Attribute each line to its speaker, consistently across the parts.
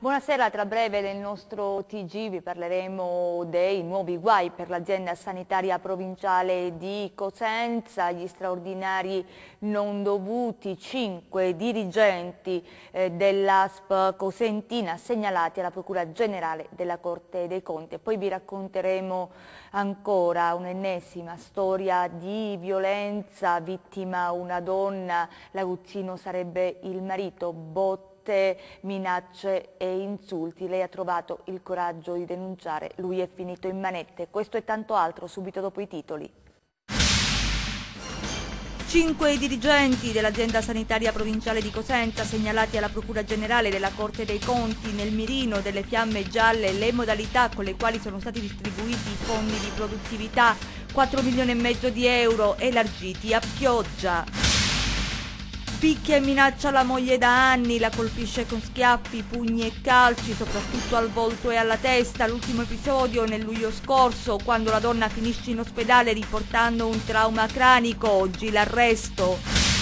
Speaker 1: Buonasera, tra breve nel nostro TG vi parleremo dei nuovi guai per l'azienda sanitaria provinciale di Cosenza, gli straordinari non dovuti, 5 dirigenti dell'ASP cosentina segnalati alla Procura Generale della Corte dei Conti. E poi vi racconteremo ancora un'ennesima storia di violenza, vittima una donna, l'aguzzino sarebbe il marito, minacce e insulti. Lei ha trovato il coraggio di denunciare, lui è finito in manette. Questo e tanto altro subito dopo i titoli. 5 dirigenti dell'azienda sanitaria provinciale di Cosenza segnalati alla Procura Generale della Corte dei Conti nel mirino delle fiamme gialle, le modalità con le quali sono stati distribuiti i fondi di produttività, 4,5 milioni di euro elargiti a pioggia. Picchia e minaccia la moglie da anni, la colpisce con schiaffi, pugni e calci, soprattutto al volto e alla testa. L'ultimo episodio nel luglio scorso, quando la donna finisce in ospedale riportando un trauma cranico, oggi l'arresto.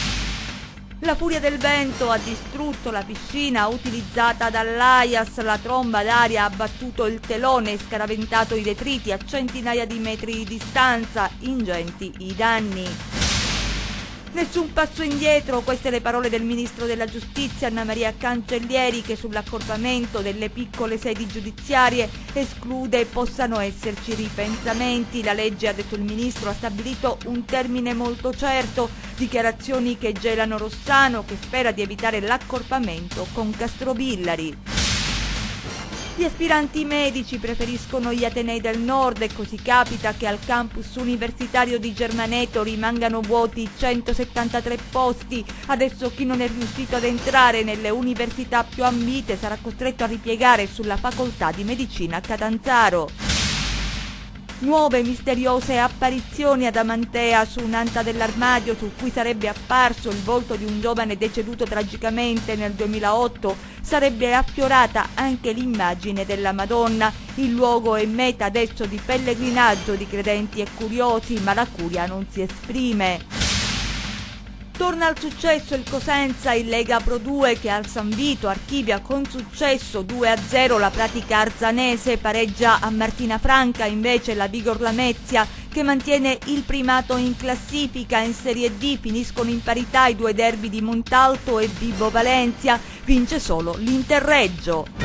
Speaker 1: La furia del vento ha distrutto la piscina utilizzata dall'AIAS, la tromba d'aria ha battuto il telone e scaraventato i detriti a centinaia di metri di distanza, ingenti i danni. Nessun passo indietro, queste le parole del Ministro della Giustizia Anna Maria Cancellieri, che sull'accorpamento delle piccole sedi giudiziarie esclude possano esserci ripensamenti. La legge, ha detto il Ministro, ha stabilito un termine molto certo, dichiarazioni che gelano Rossano, che spera di evitare l'accorpamento con Castrovillari. Gli aspiranti medici preferiscono gli atenei del nord e così capita che al campus universitario di Germaneto rimangano vuoti 173 posti. Adesso chi non è riuscito ad entrare nelle università più ambite sarà costretto a ripiegare sulla facoltà di medicina a Catanzaro. Nuove misteriose apparizioni ad Amantea su un'anta dell'armadio su cui sarebbe apparso il volto di un giovane deceduto tragicamente nel 2008. Sarebbe affiorata anche l'immagine della Madonna. Il luogo è meta adesso di pellegrinaggio di credenti e curiosi, ma la curia non si esprime. Torna al successo il Cosenza in Lega Pro 2 che al San Vito archivia con successo 2-0 la Pratica Arzanese, pareggia a Martina Franca invece la Vigor Lamezia che mantiene il primato in classifica. In Serie D finiscono in parità i due derby di Montalto e Vibo Valencia, vince solo l'Interreggio.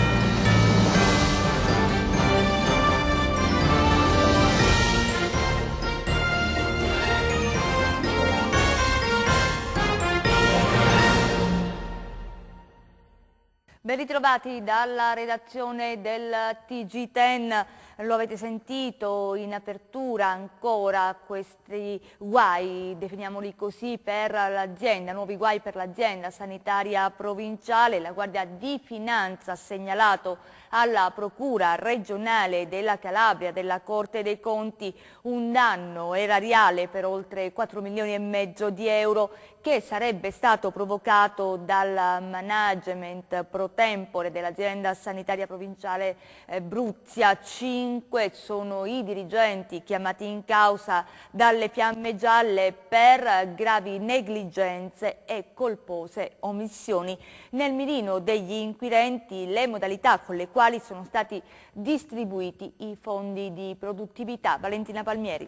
Speaker 1: Ben ritrovati dalla redazione del TG10, lo avete sentito in apertura ancora questi guai, definiamoli così, per l'azienda, nuovi guai per l'azienda sanitaria provinciale. La Guardia di Finanza ha segnalato alla Procura regionale della Calabria, della Corte dei Conti, un danno erariale per oltre 4,5 milioni di euro che sarebbe stato provocato dal management pro tempore dell'azienda sanitaria provinciale Bruzia. 5 sono i dirigenti chiamati in causa dalle fiamme gialle per gravi negligenze e colpose omissioni. Nel mirino degli inquirenti le modalità con le quali sono stati distribuiti i fondi di produttività. Valentina Palmieri.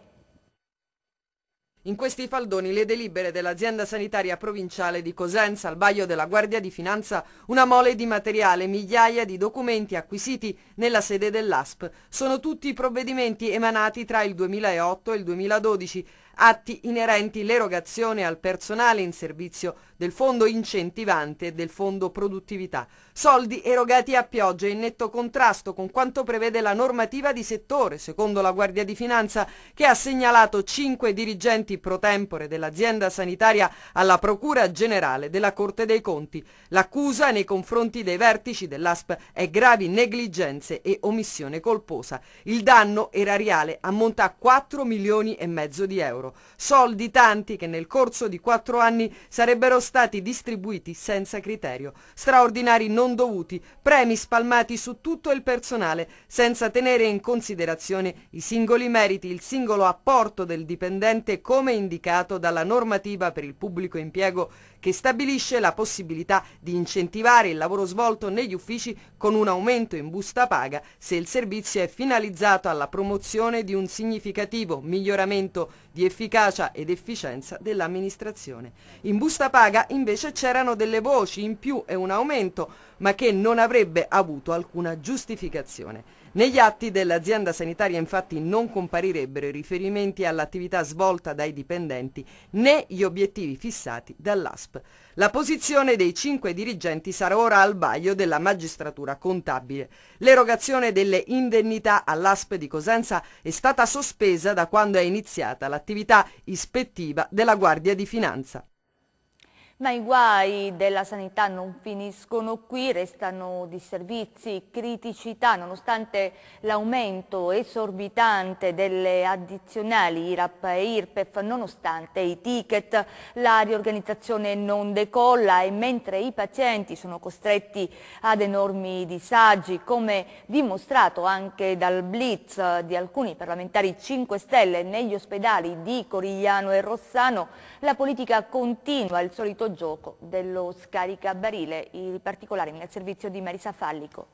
Speaker 2: In questi faldoni le delibere dell'azienda sanitaria provinciale di Cosenza, al vaglio della Guardia di Finanza, una mole di materiale, migliaia di documenti acquisiti nella sede dell'ASP. Sono tutti provvedimenti emanati tra il 2008 e il 2012, atti inerenti l'erogazione al personale in servizio del fondo incentivante e del fondo produttività. Soldi erogati a pioggia in netto contrasto con quanto prevede la normativa di settore, secondo la Guardia di Finanza, che ha segnalato 5 dirigenti pro tempore dell'azienda sanitaria alla Procura Generale della Corte dei Conti. L'accusa nei confronti dei vertici dell'ASP è gravi negligenze e omissione colposa. Il danno erariale ammonta a 4,5 milioni di euro. Soldi tanti che nel corso di 4 anni sarebbero stati distribuiti senza criterio. Straordinari non dovuti, premi spalmati su tutto il personale, senza tenere in considerazione i singoli meriti, il singolo apporto del dipendente come indicato dalla normativa per il pubblico impiego che stabilisce la possibilità di incentivare il lavoro svolto negli uffici con un aumento in busta paga se il servizio è finalizzato alla promozione di un significativo miglioramento di efficacia ed efficienza dell'amministrazione. In busta paga invece c'erano delle voci in più e un aumento, ma che non avrebbe avuto alcuna giustificazione. Negli atti dell'azienda sanitaria infatti non comparirebbero i riferimenti all'attività svolta dai dipendenti né gli obiettivi fissati dall'ASP. La posizione dei 5 dirigenti sarà ora al vaglio della magistratura contabile. L'erogazione delle indennità all'ASP di Cosenza è stata sospesa da quando è iniziata l'attività ispettiva della Guardia di Finanza.
Speaker 1: Ma i guai della sanità non finiscono qui, restano disservizi, criticità, nonostante l'aumento esorbitante delle addizionali IRAP e IRPEF, nonostante i ticket, la riorganizzazione non decolla e mentre i pazienti sono costretti ad enormi disagi, come dimostrato anche dal blitz di alcuni parlamentari 5 Stelle negli ospedali di Corigliano e Rossano, la politica continua il solito gioco dello scaricabarile, i particolari nel servizio di Marisa Fallico.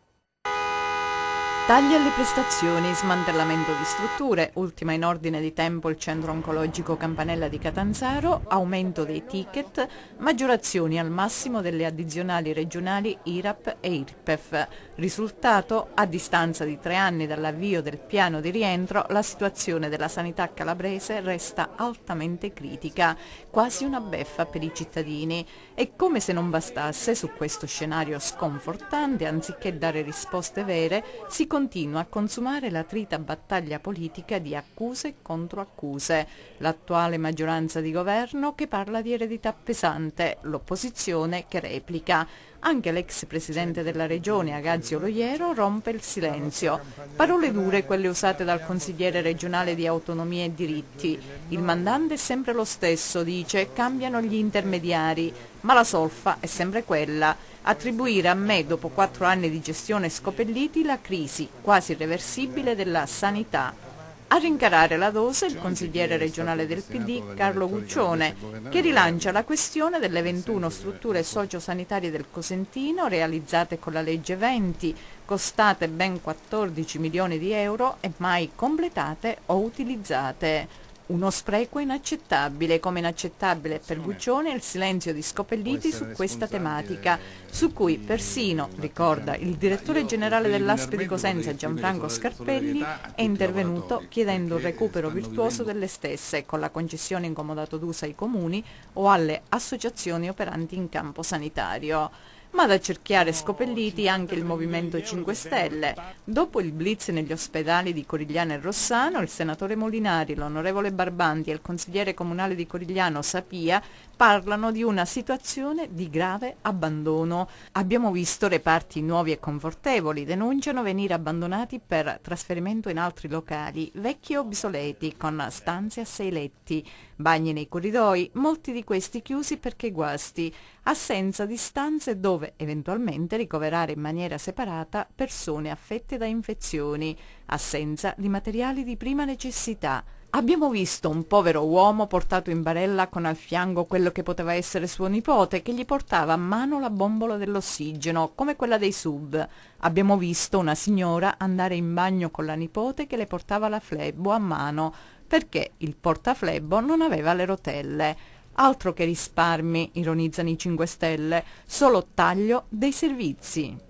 Speaker 3: Tagli alle prestazioni, smantellamento di strutture, ultima in ordine di tempo il centro oncologico Campanella di Catanzaro, aumento dei ticket, maggiorazioni al massimo delle addizionali regionali IRAP e IRPEF. Risultato, a distanza di 3 anni dall'avvio del piano di rientro, la situazione della sanità calabrese resta altamente critica, quasi una beffa per i cittadini. E come se non bastasse, su questo scenario sconfortante, anziché dare risposte vere, si continua a consumare la trita battaglia politica di accuse contro accuse. L'attuale maggioranza di governo che parla di eredità pesante, l'opposizione che replica. Anche l'ex presidente della regione Agazio Loiero rompe il silenzio. Parole dure quelle usate dal consigliere regionale di autonomia e diritti. Il mandante è sempre lo stesso, dice, cambiano gli intermediari, ma la solfa è sempre quella. Attribuire a me, dopo 4 anni di gestione Scopelliti, la crisi quasi irreversibile della sanità. A rincarare la dose il consigliere regionale del PD Carlo Guccione, che rilancia la questione delle 21 strutture sociosanitarie del Cosentino realizzate con la legge 20, costate ben 14 milioni di euro e mai completate o utilizzate. Uno spreco inaccettabile, come inaccettabile per Guccione il silenzio di Scopelliti su questa tematica, su cui persino, ricorda il direttore generale dell'ASP di Cosenza Gianfranco Scarpelli, è intervenuto chiedendo un recupero virtuoso delle stesse, con la concessione in comodato d'uso ai comuni o alle associazioni operanti in campo sanitario. Ma ad accerchiare Scopelliti anche il Movimento 5 Stelle. Dopo il blitz negli ospedali di Corigliano e Rossano, il senatore Molinari, l'onorevole Barbanti e il consigliere comunale di Corigliano Sapia parlano di una situazione di grave abbandono. Abbiamo visto reparti nuovi e confortevoli, denunciano venire abbandonati per trasferimento in altri locali, vecchi e obsoleti, con stanze a 6 letti, bagni nei corridoi, molti di questi chiusi perché guasti, assenza di stanze dove eventualmente ricoverare in maniera separata persone affette da infezioni, assenza di materiali di prima necessità. Abbiamo visto un povero uomo portato in barella con al fianco quello che poteva essere suo nipote, che gli portava a mano la bombola dell'ossigeno, come quella dei sub. Abbiamo visto una signora andare in bagno con la nipote che le portava la flebo a mano, perché il portaflebo non aveva le rotelle. Altro che risparmi, ironizzano i 5 Stelle, solo taglio dei servizi.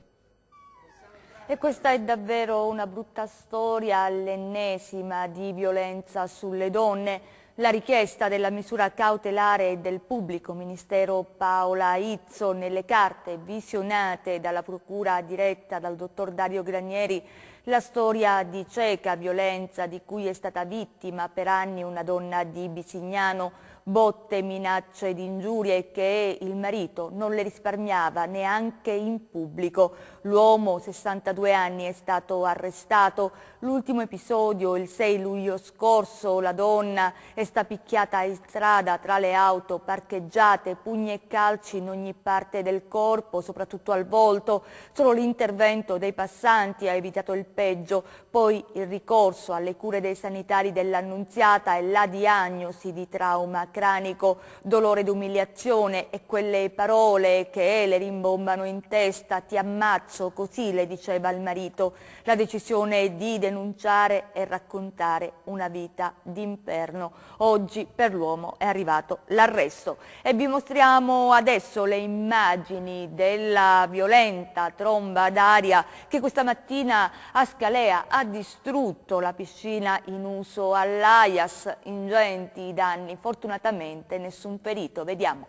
Speaker 1: E questa è davvero una brutta storia, l'ennesima di violenza sulle donne. La richiesta della misura cautelare del pubblico ministero Paola Izzo nelle carte visionate dalla procura diretta dal dottor Dario Granieri, la storia di cieca violenza di cui è stata vittima per anni una donna di Bisignano, botte, minacce ed ingiurie che il marito non le risparmiava neanche in pubblico. L'uomo, 62 anni, è stato arrestato. L'ultimo episodio, il 6 luglio scorso, la donna è stata picchiata in strada tra le auto parcheggiate, pugni e calci in ogni parte del corpo, soprattutto al volto. Solo l'intervento dei passanti ha evitato il peggio, poi il ricorso alle cure dei sanitari dell'Annunziata e la diagnosi di trauma cranico dolore ed umiliazione e quelle parole che le rimbombano in testa: ti ammazzo, così le diceva il marito. La decisione di denunciare e raccontare una vita d'inferno. Oggi per l'uomo è arrivato l'arresto e vi mostriamo adesso le immagini della violenta tromba d'aria che questa mattina a Scalea ha distrutto la piscina in uso all'AIAS. Ingenti i danni, fortunatamente nessun ferito. Vediamo.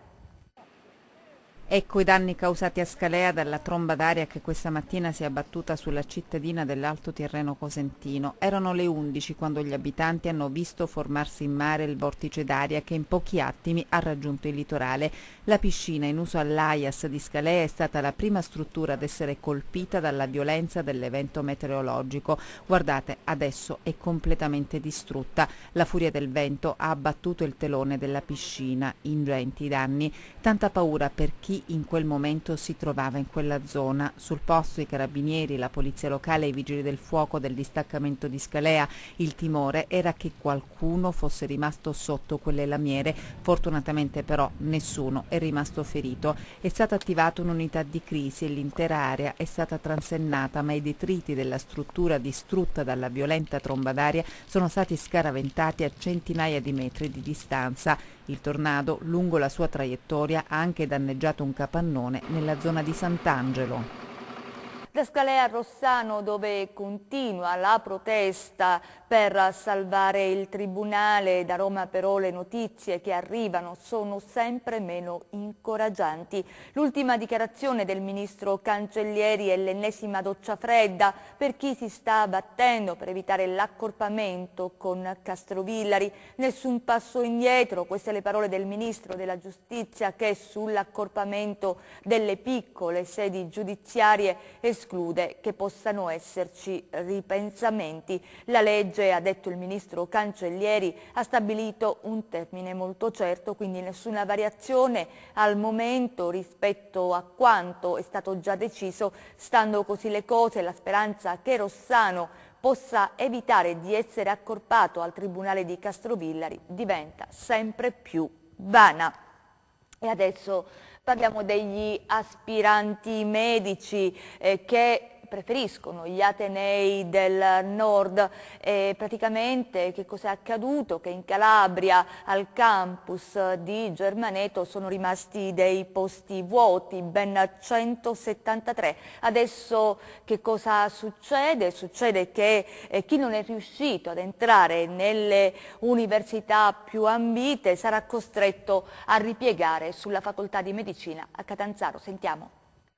Speaker 3: Ecco i danni causati a Scalea dalla tromba d'aria che questa mattina si è abbattuta sulla cittadina dell'Alto Tirreno Cosentino. Erano le 11 quando gli abitanti hanno visto formarsi in mare il vortice d'aria che in pochi attimi ha raggiunto il litorale. La piscina in uso all'AIAS di Scalea è stata la prima struttura ad essere colpita dalla violenza dell'evento meteorologico. Guardate, adesso è completamente distrutta. La furia del vento ha abbattuto il telone della piscina. Ingenti i danni. Tanta paura per chi in quel momento si trovava in quella zona. Sul posto i carabinieri, la polizia locale e i vigili del fuoco del distaccamento di Scalea. Il timore era che qualcuno fosse rimasto sotto quelle lamiere. Fortunatamente però nessuno è rimasto ferito. È stata attivata un'unità di crisi e l'intera area è stata transennata, ma i detriti della struttura distrutta dalla violenta tromba d'aria sono stati scaraventati a centinaia di metri di distanza. Il tornado, lungo la sua traiettoria, ha anche danneggiato un capannone nella zona di Sant'Angelo.
Speaker 1: Da Scalea a Rossano, dove continua la protesta per salvare il Tribunale, da Roma però le notizie che arrivano sono sempre meno incoraggianti. L'ultima dichiarazione del ministro Cancellieri è l'ennesima doccia fredda per chi si sta battendo per evitare l'accorpamento con Castrovillari. Nessun passo indietro, queste le parole del ministro della Giustizia, che sull'accorpamento delle piccole sedi giudiziarie esclude che possano esserci ripensamenti. La legge, ha detto il ministro Cancellieri, ha stabilito un termine molto certo, quindi nessuna variazione al momento rispetto a quanto è stato già deciso. Stando così le cose, la speranza che Rossano possa evitare di essere accorpato al Tribunale di Castrovillari diventa sempre più vana. E adesso parliamo degli aspiranti medici che preferiscono gli atenei del nord. Praticamente che cosa è accaduto? Che in Calabria al campus di Germaneto sono rimasti dei posti vuoti, ben 173. Adesso che cosa succede? Succede che chi non è riuscito ad entrare nelle università più ambite sarà costretto a ripiegare sulla facoltà di medicina a Catanzaro. Sentiamo.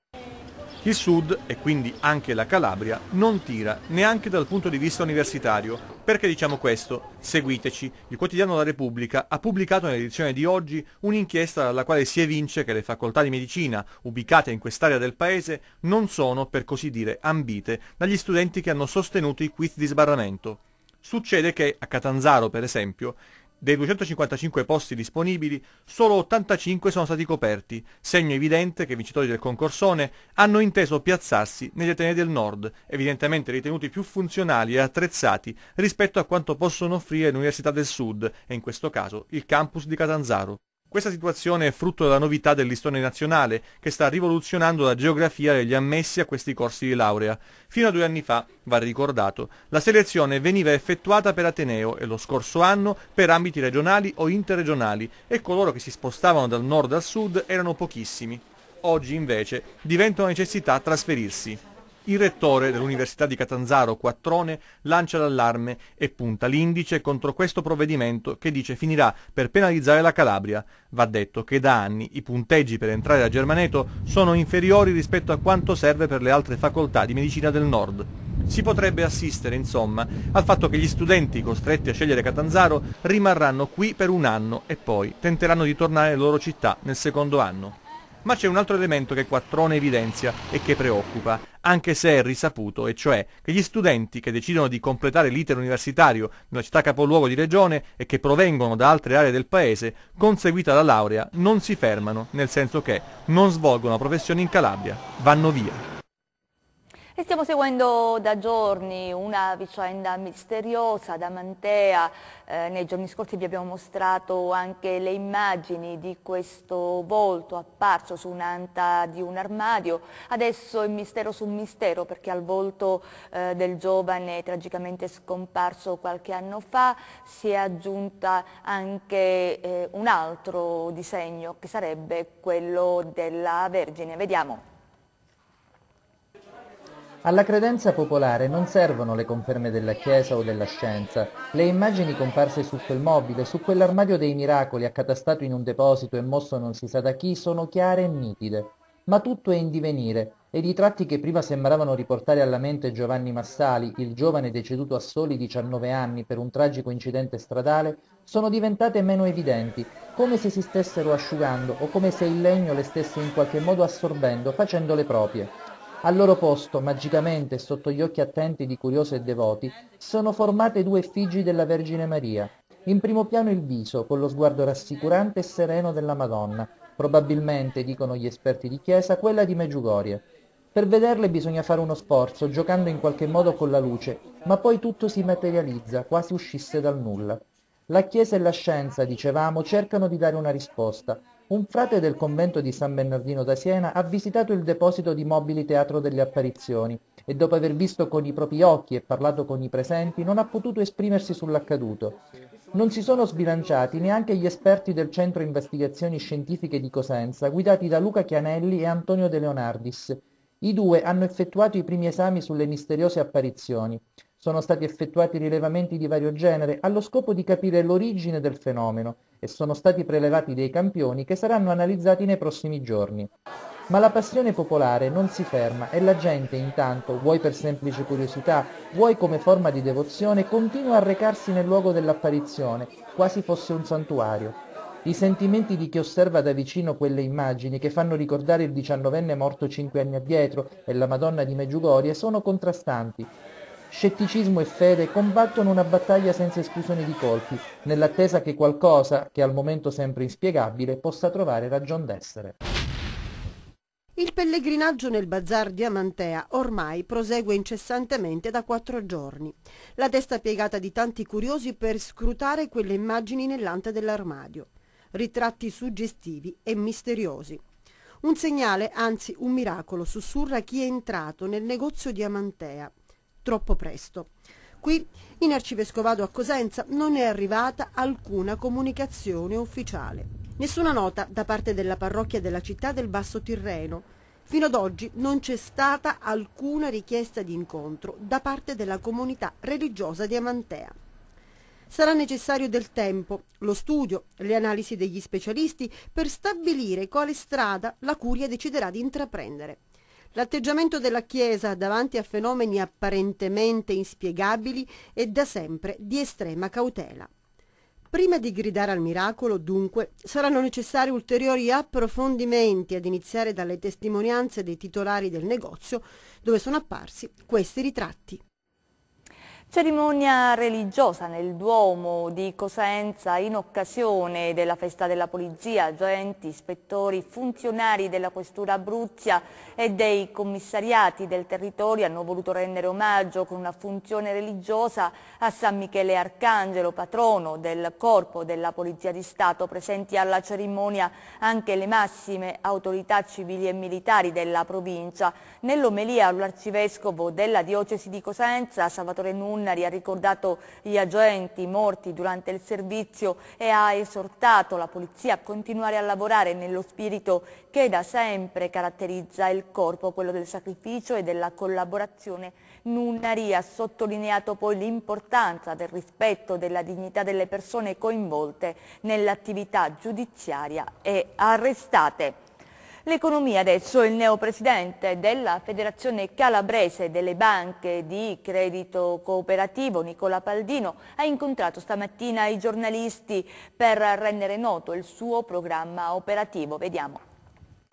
Speaker 4: Il Sud, e quindi anche la Calabria, non tira neanche dal punto di vista universitario. Perché diciamo questo? Seguiteci. Il quotidiano La Repubblica ha pubblicato nell'edizione di oggi un'inchiesta dalla quale si evince che le facoltà di medicina ubicate in quest'area del paese non sono, per così dire, ambite dagli studenti che hanno sostenuto i quiz di sbarramento. Succede che a Catanzaro, per esempio, dei 255 posti disponibili, solo 85 sono stati coperti, segno evidente che i vincitori del concorsone hanno inteso piazzarsi negli atenei del nord, evidentemente ritenuti più funzionali e attrezzati rispetto a quanto possono offrire le università del sud, e in questo caso il campus di Catanzaro. Questa situazione è frutto della novità del listone nazionale, che sta rivoluzionando la geografia degli ammessi a questi corsi di laurea. Fino a 2 anni fa, va ricordato, la selezione veniva effettuata per ateneo e lo scorso anno per ambiti regionali o interregionali, e coloro che si spostavano dal nord al sud erano pochissimi. Oggi, invece, diventa una necessità trasferirsi. Il rettore dell'Università di Catanzaro, Quattrone, lancia l'allarme e punta l'indice contro questo provvedimento che dice finirà per penalizzare la Calabria. Va detto che da anni i punteggi per entrare a Germaneto sono inferiori rispetto a quanto serve per le altre facoltà di medicina del nord. Si potrebbe assistere, insomma, al fatto che gli studenti costretti a scegliere Catanzaro rimarranno qui per 1 anno e poi tenteranno di tornare nelle loro città nel secondo anno. Ma c'è un altro elemento che Quattrone evidenzia e che preoccupa, anche se è risaputo, e cioè che gli studenti che decidono di completare l'iter universitario nella città capoluogo di regione e che provengono da altre aree del paese, conseguita la laurea, non si fermano, nel senso che non svolgono la professione in Calabria, vanno via.
Speaker 1: E stiamo seguendo da giorni una vicenda misteriosa da Mantea. Nei giorni scorsi vi abbiamo mostrato anche le immagini di questo volto apparso su un'anta di un armadio. Adesso è mistero su mistero, perché al volto del giovane tragicamente scomparso qualche anno fa si è aggiunta anche un altro disegno, che sarebbe quello della Vergine. Vediamo.
Speaker 5: Alla credenza popolare non servono le conferme della Chiesa o della scienza. Le immagini comparse su quel mobile, su quell'armadio dei miracoli accatastato in un deposito e mosso non si sa da chi, sono chiare e nitide. Ma tutto è in divenire, ed i tratti che prima sembravano riportare alla mente Giovanni Massali, il giovane deceduto a soli 19 anni per un tragico incidente stradale, sono diventate meno evidenti, come se si stessero asciugando o come se il legno le stesse in qualche modo assorbendo, facendole proprie. Al loro posto, magicamente, sotto gli occhi attenti di curiosi e devoti, sono formate due effigi della Vergine Maria. In primo piano il viso, con lo sguardo rassicurante e sereno della Madonna, probabilmente, dicono gli esperti di Chiesa, quella di Medjugorje. Per vederle bisogna fare uno sforzo, giocando in qualche modo con la luce, ma poi tutto si materializza, quasi uscisse dal nulla. La Chiesa e la scienza, dicevamo, cercano di dare una risposta. Un frate del convento di San Bernardino da Siena ha visitato il deposito di mobili Teatro delle Apparizioni e dopo aver visto con i propri occhi e parlato con i presenti non ha potuto esprimersi sull'accaduto. Non si sono sbilanciati neanche gli esperti del Centro Investigazioni Scientifiche di Cosenza, guidati da Luca Chianelli e Antonio De Leonardis. I due hanno effettuato i primi esami sulle misteriose apparizioni. Sono stati effettuati rilevamenti di vario genere allo scopo di capire l'origine del fenomeno e sono stati prelevati dei campioni che saranno analizzati nei prossimi giorni. Ma la passione popolare non si ferma e la gente intanto, vuoi per semplice curiosità, vuoi come forma di devozione, continua a recarsi nel luogo dell'apparizione, quasi fosse un santuario. I sentimenti di chi osserva da vicino quelle immagini che fanno ricordare il 19enne morto 5 anni addietro e la Madonna di Medjugorje sono contrastanti. Scetticismo e fede combattono una battaglia senza esclusione di colpi, nell'attesa che qualcosa, che al momento sembra inspiegabile, possa trovare ragion d'essere.
Speaker 6: Il pellegrinaggio nel bazar di Amantea ormai prosegue incessantemente da 4 giorni. La testa piegata di tanti curiosi per scrutare quelle immagini nell'ante dell'armadio. Ritratti suggestivi e misteriosi. Un segnale, anzi un miracolo, sussurra chi è entrato nel negozio di Amantea. Troppo presto. Qui, in Arcivescovado a Cosenza, non è arrivata alcuna comunicazione ufficiale. Nessuna nota da parte della parrocchia della città del Basso Tirreno. Fino ad oggi non c'è stata alcuna richiesta di incontro da parte della comunità religiosa di Amantea. Sarà necessario del tempo, lo studio, le analisi degli specialisti per stabilire quale strada la Curia deciderà di intraprendere. L'atteggiamento della Chiesa davanti a fenomeni apparentemente inspiegabili è da sempre di estrema cautela. Prima di gridare al miracolo, dunque, saranno necessari ulteriori approfondimenti, ad iniziare dalle testimonianze dei titolari del negozio, dove sono apparsi questi ritratti.
Speaker 1: Cerimonia religiosa nel Duomo di Cosenza in occasione della festa della polizia. Agenti, ispettori, funzionari della questura Abruzia e dei commissariati del territorio hanno voluto rendere omaggio con una funzione religiosa a San Michele Arcangelo, patrono del Corpo della Polizia di Stato. Presenti alla cerimonia anche le massime autorità civili e militari della provincia. Nell'omelia l'arcivescovo della diocesi di Cosenza, Salvatore Nunnari, ha ricordato gli agenti morti durante il servizio e ha esortato la polizia a continuare a lavorare nello spirito che da sempre caratterizza il corpo, quello del sacrificio e della collaborazione. Nunnari ha sottolineato poi l'importanza del rispetto della dignità delle persone coinvolte nell'attività giudiziaria e arrestate. L'economia adesso, il neopresidente della Federazione Calabrese delle Banche di Credito Cooperativo, Nicola Paldino, ha incontrato stamattina i giornalisti per rendere noto il suo programma operativo. Vediamo.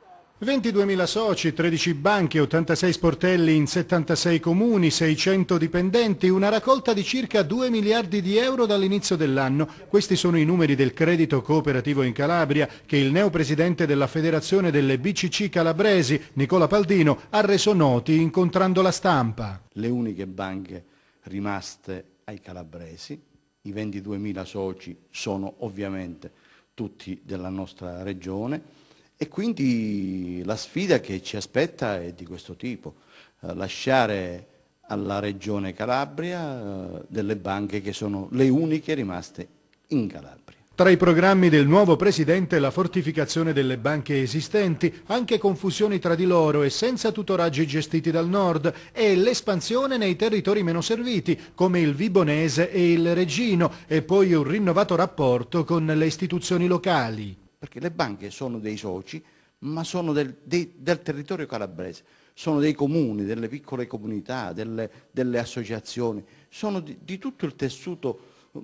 Speaker 7: 22.000 soci, 13 banche, 86 sportelli in 76 comuni, 600 dipendenti, una raccolta di circa 2 miliardi di euro dall'inizio dell'anno. Questi sono i numeri del credito cooperativo in Calabria che il neopresidente della Federazione delle BCC calabresi, Nicola Paldino, ha reso noti incontrando la stampa.
Speaker 8: Le uniche banche rimaste ai calabresi, i 22.000 soci sono ovviamente tutti della nostra regione. E quindi la sfida che ci aspetta è di questo tipo, lasciare alla Regione Calabria delle banche che sono le uniche rimaste in Calabria.
Speaker 7: Tra i programmi del nuovo presidente la fortificazione delle banche esistenti, anche con fusioni tra di loro e senza tutoraggi gestiti dal nord, e l'espansione nei territori meno serviti, come il Vibonese e il Reggino, e poi un rinnovato rapporto con le istituzioni locali.
Speaker 8: Perché le banche sono dei soci, ma sono del territorio calabrese, sono dei comuni, delle piccole comunità, delle associazioni, sono di tutto il tessuto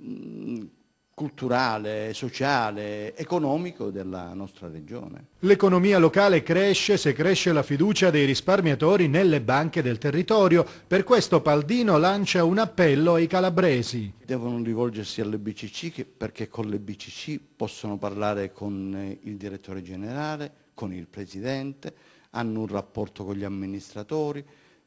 Speaker 8: culturale, sociale, economico della nostra regione.
Speaker 7: L'economia locale cresce se cresce la fiducia dei risparmiatori nelle banche del territorio. Per questo Paldino lancia un appello ai calabresi.
Speaker 8: Devono rivolgersi alle BCC perché con le BCC possono parlare con il direttore generale, con il presidente, hanno un rapporto con gli amministratori,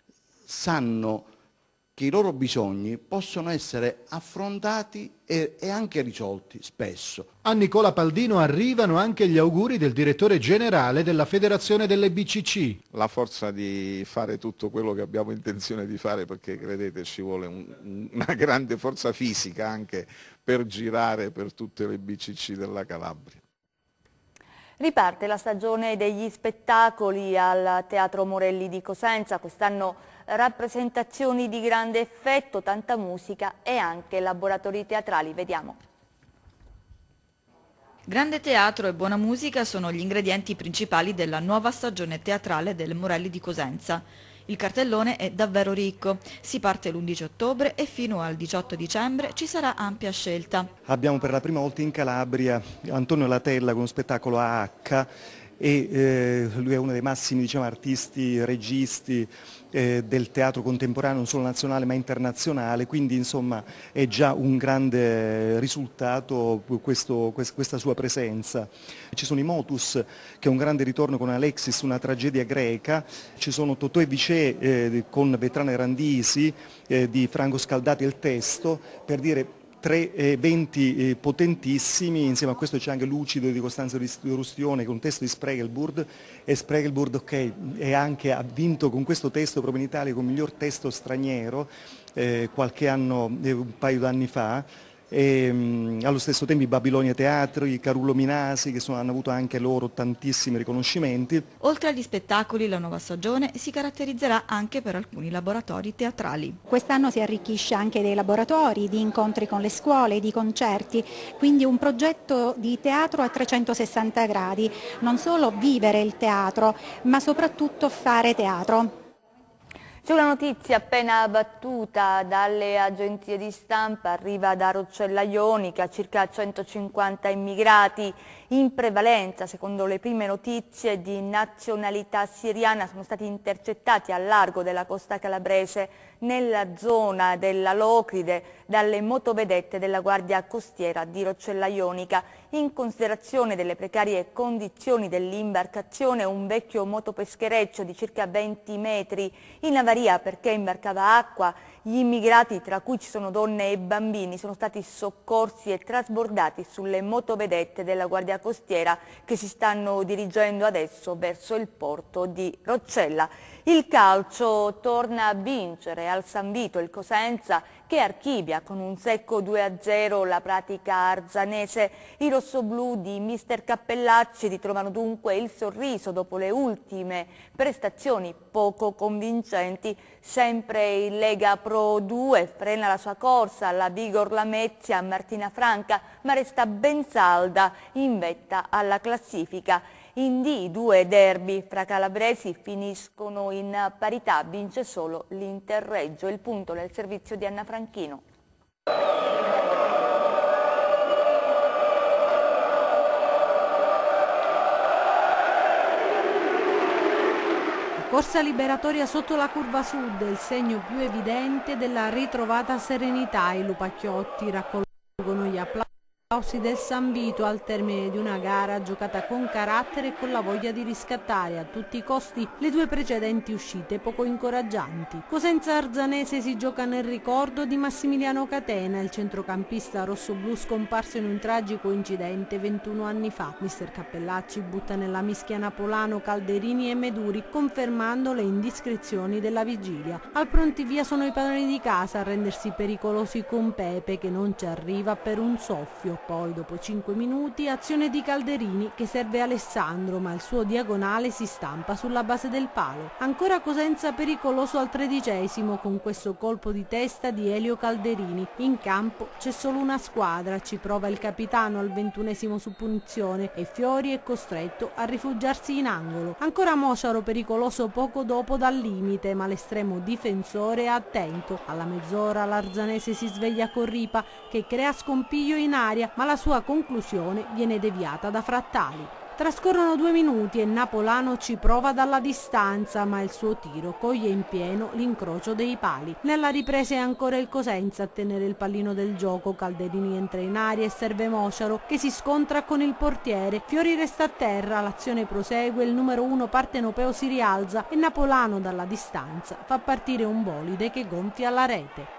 Speaker 8: sanno che i loro bisogni possono essere affrontati e anche risolti spesso.
Speaker 7: A Nicola Paldino arrivano anche gli auguri del direttore generale della Federazione delle BCC.
Speaker 9: La forza di fare tutto quello che abbiamo intenzione di fare, perché credete ci vuole una grande forza fisica anche per girare per tutte le BCC della Calabria.
Speaker 1: Riparte la stagione degli spettacoli al Teatro Morelli di Cosenza, quest'anno rappresentazioni di grande effetto, tanta musica e anche laboratori teatrali, vediamo.
Speaker 10: Grande teatro e buona musica sono gli ingredienti principali della nuova stagione teatrale del Morelli di Cosenza. Il cartellone è davvero ricco, si parte l'11 ottobre e fino al 18 dicembre ci sarà ampia scelta.
Speaker 11: Abbiamo per la prima volta in Calabria Antonio Latella con uno spettacolo a H e lui è uno dei massimi artisti, registi del teatro contemporaneo non solo nazionale ma internazionale, quindi insomma è già un grande risultato questa sua presenza. Ci sono i Motus, che è un grande ritorno con Alexis, una tragedia greca, ci sono Totò e Vicè con Vetrana e Randisi, di Franco Scaldati il testo, per dire tre eventi potentissimi. Insieme a questo c'è anche Lucido di Costanzo Rustione con un testo di Spregelburg, e Spregelburg ha vinto con questo testo proprio in Italia come miglior testo straniero un paio d'anni fa. Allo stesso tempo i Babilonia Teatri, i Carullo Minasi, che hanno avuto anche loro tantissimi riconoscimenti.
Speaker 10: Oltre agli spettacoli, la nuova stagione si caratterizzerà anche per alcuni laboratori teatrali.
Speaker 12: Quest'anno si arricchisce anche dei laboratori, di incontri con le scuole, di concerti, quindi un progetto di teatro a 360 gradi, non solo vivere il teatro, ma soprattutto fare teatro.
Speaker 1: C'è una notizia appena battuta dalle agenzie di stampa, arriva da Roccella Ionica, circa 150 immigrati in prevalenza, secondo le prime notizie, di nazionalità siriana sono stati intercettati al largo della costa calabrese nella zona della Locride dalle motovedette della Guardia Costiera di Roccella Ionica. In considerazione delle precarie condizioni dell'imbarcazione, un vecchio motopeschereccio di circa 20 metri in avaria perché imbarcava acqua. Gli immigrati, tra cui ci sono donne e bambini, sono stati soccorsi e trasbordati sulle motovedette della Guardia Costiera che si stanno dirigendo adesso verso il porto di Roccella. Il calcio torna a vincere al San Vito il Cosenza, che archivia con un secco 2-0 la pratica arzanese. I rossoblù di mister Cappellacci ritrovano dunque il sorriso dopo le ultime prestazioni poco convincenti. Sempre in Lega Pro 2 frena la sua corsa la Vigor Lamezia Martina Franca, ma resta ben salda in vetta alla classifica. In D, 2 derby fra calabresi finiscono in parità, vince solo l'Interreggio. Il punto nel servizio di Anna Franchino.
Speaker 13: Corsa liberatoria sotto la curva sud è il segno più evidente della ritrovata serenità. I lupacchiotti raccolgono gli applausi del San Vito al termine di una gara giocata con carattere e con la voglia di riscattare a tutti i costi le due precedenti uscite poco incoraggianti. Cosenza Arzanese si gioca nel ricordo di Massimiliano Catena, il centrocampista rossoblu scomparso in un tragico incidente 21 anni fa. Mister Cappellacci butta nella mischia Napolano, Calderini e Meduri, confermando le indiscrezioni della vigilia. Al prontivia sono i padroni di casa a rendersi pericolosi con Pepe, che non ci arriva per un soffio. Poi, dopo 5 minuti, azione di Calderini che serve Alessandro, ma il suo diagonale si stampa sulla base del palo. Ancora Cosenza pericoloso al 13° con questo colpo di testa di Elio Calderini. In campo c'è solo una squadra, ci prova il capitano al 21° su punizione e Fiori è costretto a rifugiarsi in angolo. Ancora Mosciaro pericoloso poco dopo dal limite, ma l'estremo difensore è attento. Alla mezz'ora l'Arzanese si sveglia con Ripa che crea scompiglio in aria, ma la sua conclusione viene deviata da Frattali. Trascorrono 2 minuti e Napolano ci prova dalla distanza, ma il suo tiro coglie in pieno l'incrocio dei pali. Nella ripresa è ancora il Cosenza a tenere il pallino del gioco. Calderini entra in aria e serve Mosciaro che si scontra con il portiere. Fiori resta a terra, l'azione prosegue, il numero 1 partenopeo si rialza e Napolano dalla distanza fa partire un bolide che gonfia la rete.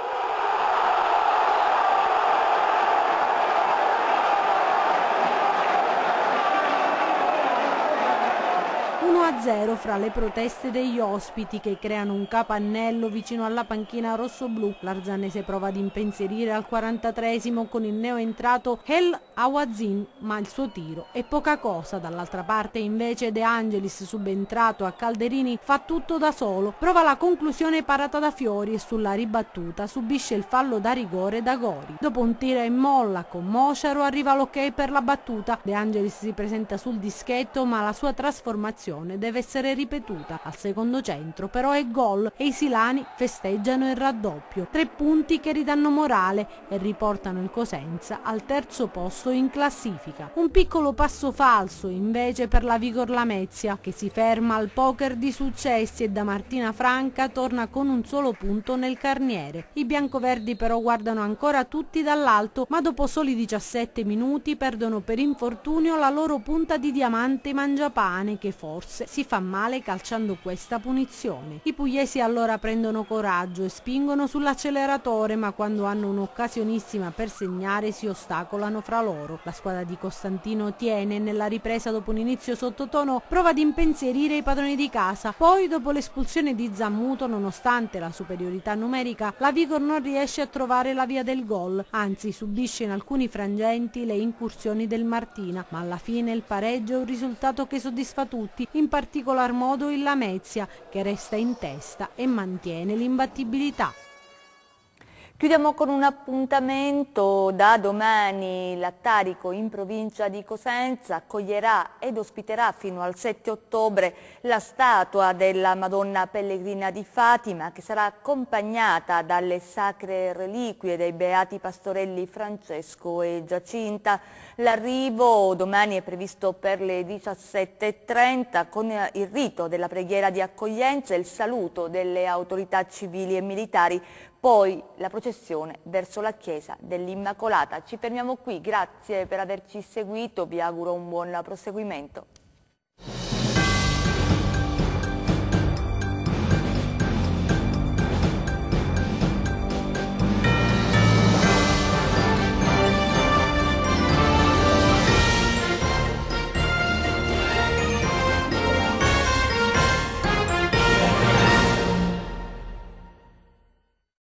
Speaker 13: 1-0 fra le proteste degli ospiti che creano un capannello vicino alla panchina rossoblu. L'Arzanese prova ad impensierire al 43° con il neoentrato El Awazin, ma il suo tiro è poca cosa. Dall'altra parte invece De Angelis, subentrato a Calderini, fa tutto da solo, prova la conclusione parata da Fiori e sulla ribattuta subisce il fallo da rigore da Gori. Dopo un tiro e molla con Mosciaro arriva l'ok per la battuta. De Angelis si presenta sul dischetto, ma la sua trasformazione deve essere ripetuta. Al secondo centro però è gol e i silani festeggiano il raddoppio. 3 punti che ridanno morale e riportano il Cosenza al 3° posto in classifica. Un piccolo passo falso invece per la Vigor Lamezia, che si ferma al poker di successi e da Martina Franca torna con un solo punto nel carniere. I biancoverdi però guardano ancora tutti dall'alto, ma dopo soli 17 minuti perdono per infortunio la loro punta di diamante Mangiapane, che forse si fa male calciando questa punizione. I pugliesi allora prendono coraggio e spingono sull'acceleratore, ma quando hanno un'occasionissima per segnare si ostacolano fra loro. La squadra di Costantino tiene, nella ripresa dopo un inizio sottotono prova ad impensierire i padroni di casa. Poi, dopo l'espulsione di Zammuto, nonostante la superiorità numerica, la Vigor non riesce a trovare la via del gol, anzi subisce in alcuni frangenti le incursioni del Martina, ma alla fine il pareggio è un risultato che soddisfa tutti, in particolar modo il Lamezia, che resta in testa e mantiene l'imbattibilità.
Speaker 1: Chiudiamo con un appuntamento. Da domani l'Attarico in provincia di Cosenza accoglierà ed ospiterà fino al 7 ottobre la statua della Madonna Pellegrina di Fatima, che sarà accompagnata dalle sacre reliquie dei beati pastorelli Francesco e Giacinta. L'arrivo domani è previsto per le 17:30 con il rito della preghiera di accoglienza e il saluto delle autorità civili e militari. Poi la processione verso la chiesa dell'Immacolata. Ci fermiamo qui, grazie per averci seguito, vi auguro un buon proseguimento.